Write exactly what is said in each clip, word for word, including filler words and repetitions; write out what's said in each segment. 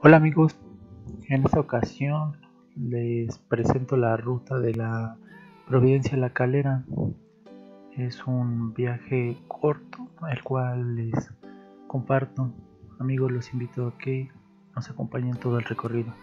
Hola amigos, en esta ocasión les presento la ruta de la Providencia La Calera. Es un viaje corto el cual les comparto. Amigos, los invito a que nos acompañen todo el recorrido.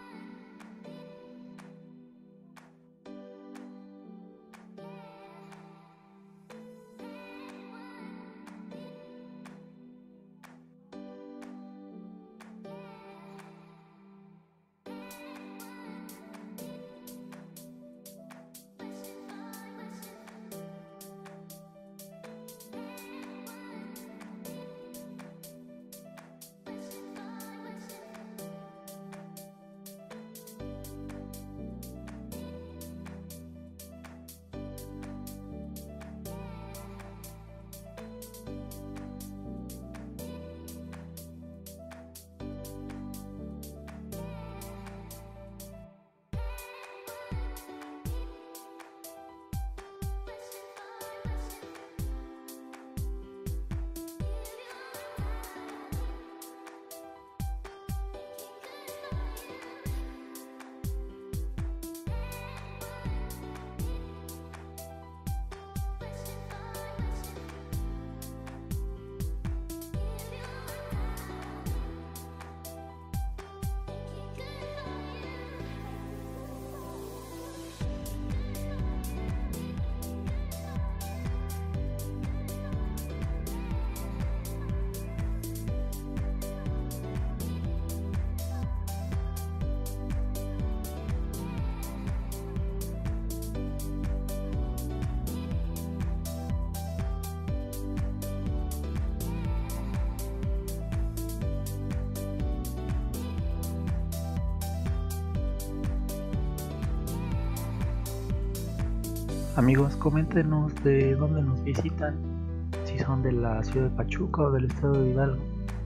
Amigos, coméntenos de dónde nos visitan, si son de la ciudad de Pachuca o del estado de Hidalgo.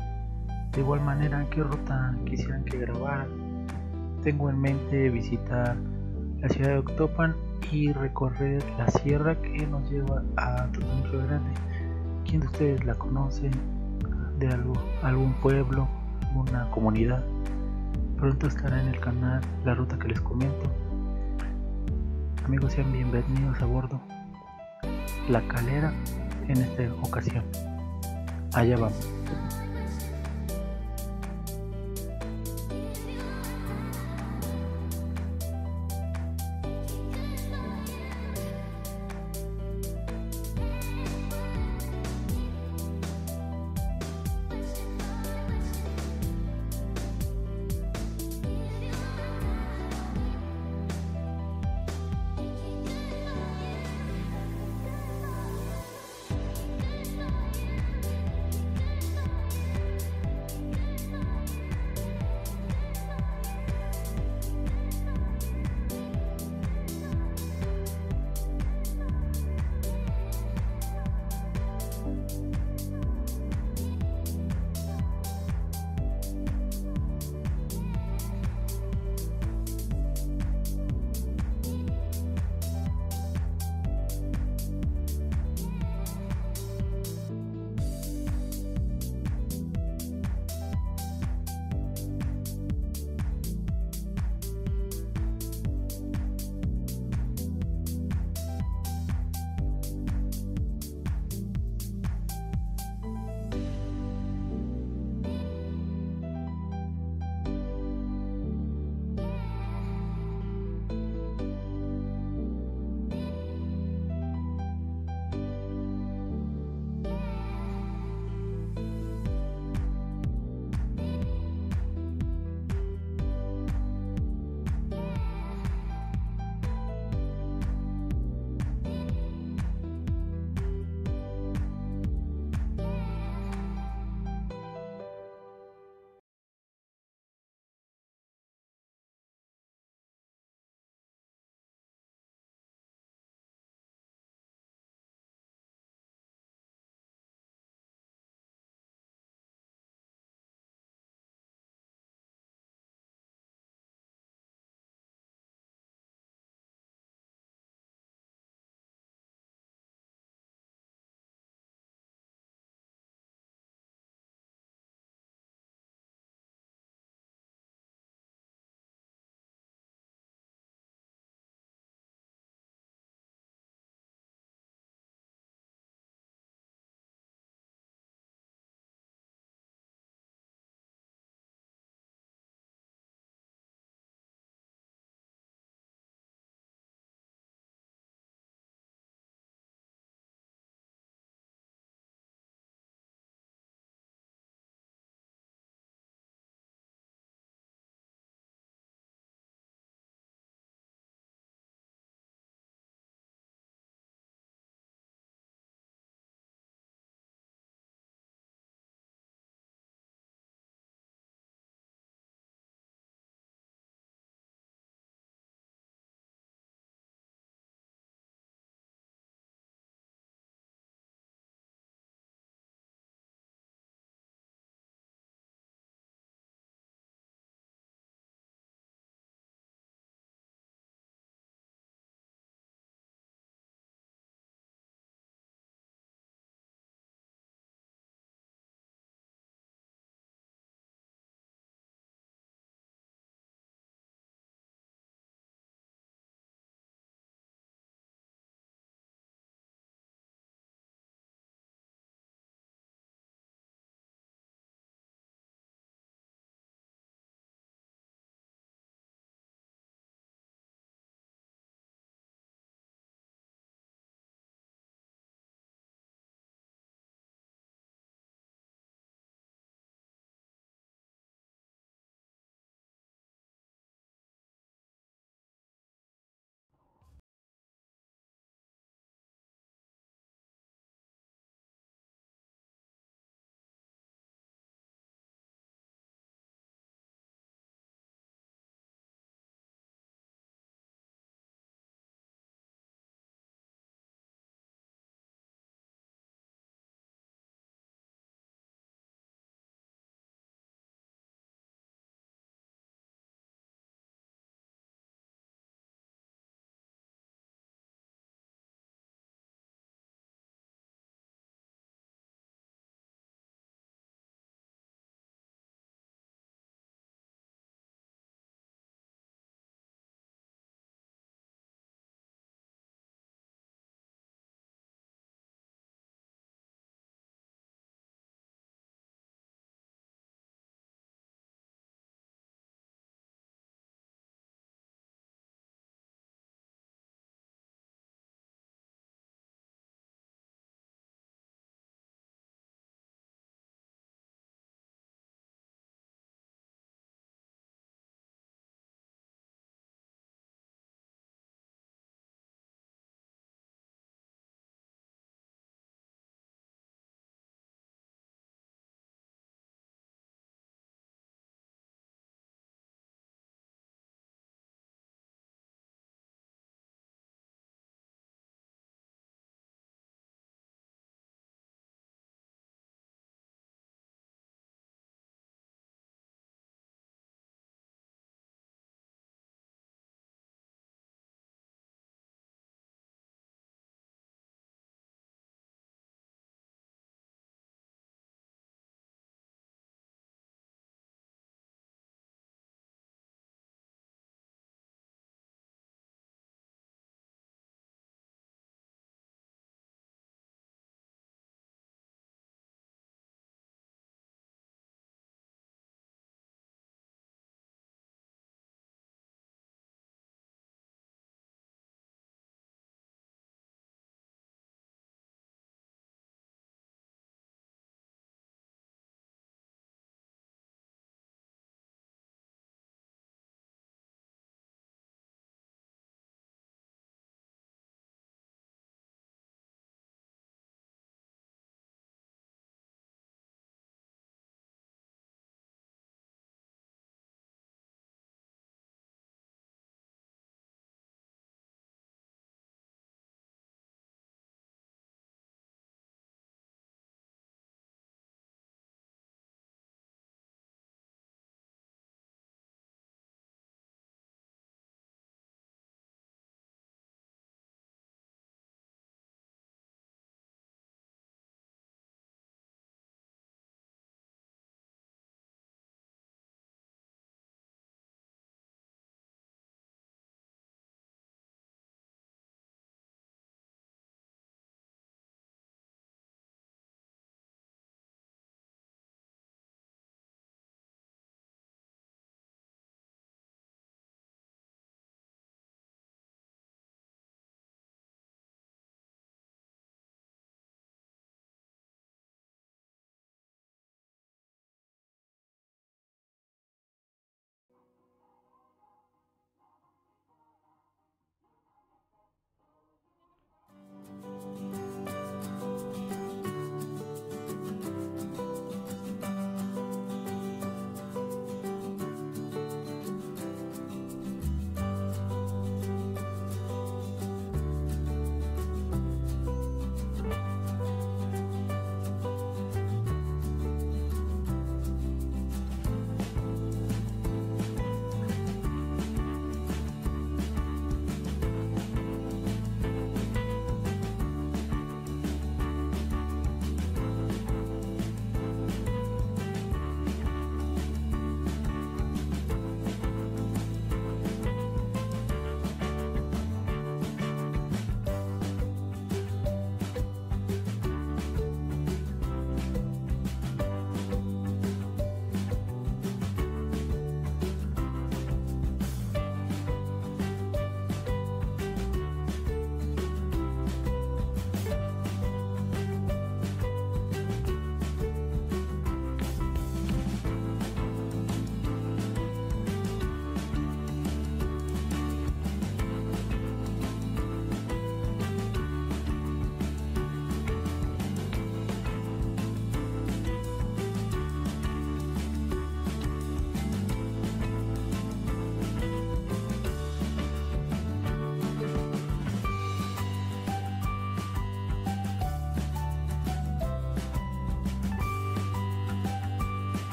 De igual manera, ¿qué ruta quisieran que grabara? Tengo en mente visitar la ciudad de Octopan y recorrer la sierra que nos lleva a Tlatelolco Grande. ¿Quién de ustedes la conoce? ¿De algo, algún pueblo, alguna comunidad? Pronto estará en el canal la ruta que les comento. Amigos, sean bienvenidos a bordo La Calera en esta ocasión. Allá vamos.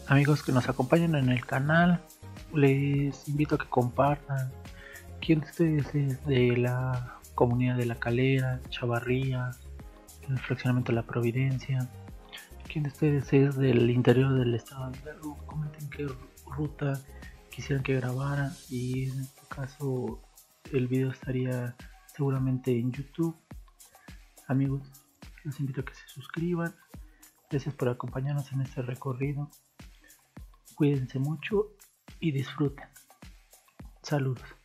Amigos que nos acompañan en el canal, les invito a que compartan. ¿Quién de ustedes es de la comunidad de La Calera, Chavarría, el fraccionamiento de La Providencia? ¿Quién de ustedes es del interior del estado de Hidalgo? Comenten qué ruta quisieran que grabara, y en este caso el video estaría seguramente en YouTube. Amigos, los invito a que se suscriban. Gracias por acompañarnos en este recorrido. Cuídense mucho y disfruten. Saludos.